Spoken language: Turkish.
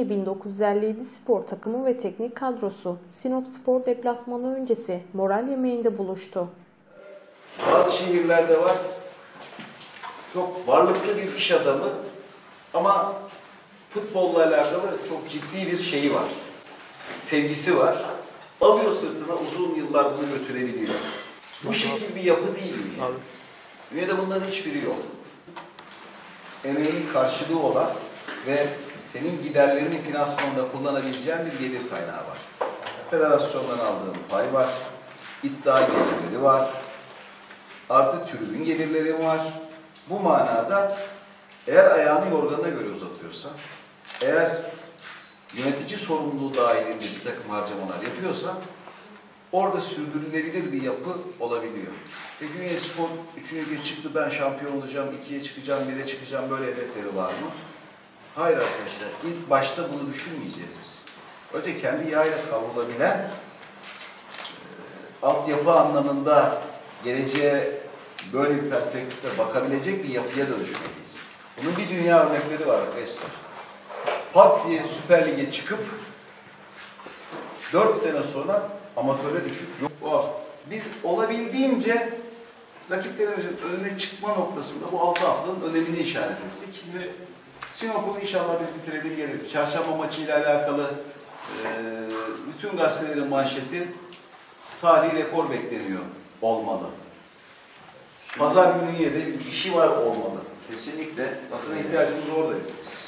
1957 spor takımı ve teknik kadrosu Sinop Spor deplasmanı öncesi moral yemeğinde buluştu. Bazı şehirlerde var, çok varlıklı bir iş adamı ama futbolla alakalı çok ciddi bir şeyi var, sevgisi var. Alıyor sırtına, uzun yıllar bunu götürebiliyor. Bu şekil bir yapı değil mi? Dünyada bunların hiçbiri yok. Emeğin karşılığı olan ve senin giderlerini finansmanda kullanabileceğin bir gelir kaynağı var. Federasyondan aldığın pay var, iddia gelirleri var, artı tribün gelirleri var. Bu manada eğer ayağını yorganına göre uzatıyorsa, eğer yönetici sorumluluğu dahilinde bir takım harcamalar yapıyorsa, orada sürdürülebilir bir yapı olabiliyor. Peki Ünyespor 3. gün çıktı, ben şampiyon olacağım, 2'ye çıkacağım, 1'e çıkacağım, böyle hedefleri var mı? Hayır arkadaşlar, ilk başta bunu düşünmeyeceğiz biz. Önce kendi yağıyla kavrulabilen, altyapı anlamında geleceğe böyle bir perspektifle bakabilecek bir yapıya dönüşmeliyiz. Bunun bir dünya örnekleri var arkadaşlar. Pat diye Süper Lig'e çıkıp 4 sene sonra amatöre düşüp yok. Biz olabildiğince rakiplerimizin önüne çıkma noktasında bu 6 haftanın önemini işaret ettik. Ve Sinop'u inşallah biz bitirelim gelelim. Çarşamba maçıyla alakalı bütün gazetelerin manşeti tarihi rekor bekleniyor olmalı. Pazar günü yine de bir işi var olmalı. Kesinlikle. Aslında ihtiyacımız oradayız.